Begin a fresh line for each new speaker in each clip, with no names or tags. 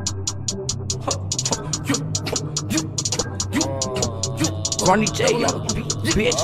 Ronnie J, bitch.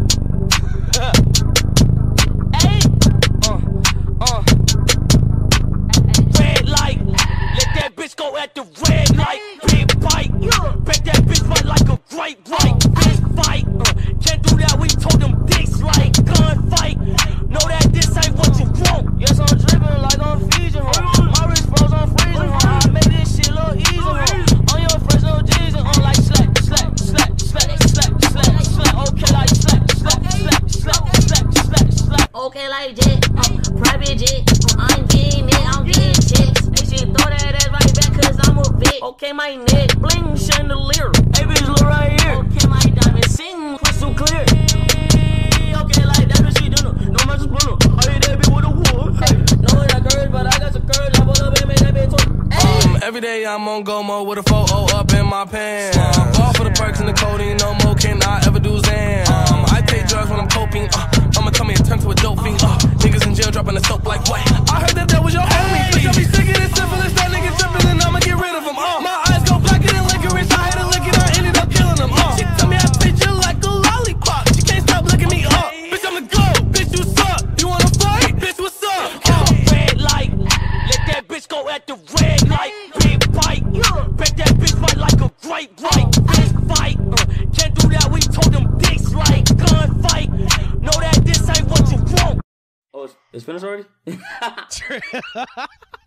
Red light, let that bitch go at the red light. Big bite, bet that bitch right like a great right. Fist fight, can't do that. We told them dicks like gunfight. Know that this ain't what you want. Yes, I'm dripping like I'm Fiji. My wrist froze on freezing. I made this shit look easy. On your fresh no G's and on like slap, slap, slap, slap, slap, slap, slap. Okay, like slap, slap, slap, slap, slap, slap, slap. Okay, like jet, private jet. I'm getting it, I'm getting checks. They should throw that ass right back cause I'm a vet. Okay, my neck, bling, chandelier. Hey, bitch, look right here. Okay, my diamond, sing, crystal clear. Okay, like that's what she do. No man just blow. I hit that bitch with a wood. No, it not courage, but I got some courage. I pull up and make that bitch talk.
Every day I'm on go mode with a photo up in my pants. All for the perks and the codeine, no more can I ever do Zan. I take drugs when I'm coping. I'ma tell me and turn to a dope fiend. Niggas in jail dropping the soap like what? I heard that was your homie. Bitch, I be sick of this syphilis. That nigga tripping and I'ma get rid of him. My eyes go blacker than licorice. I had to lick it, I ended up killing him. She tell me I treat you like a lollipop. She can't stop looking me up. Bitch, I'ma go. Bitch, you suck. You wanna fight? Bitch, what's up?
Red light, let that bitch go at the red light. Big bite, bet that bitch right like a great right. Fist fight, can't do that. We told them dicks like gunfight. Know that this ain't what you want.
Oh, it's finished already?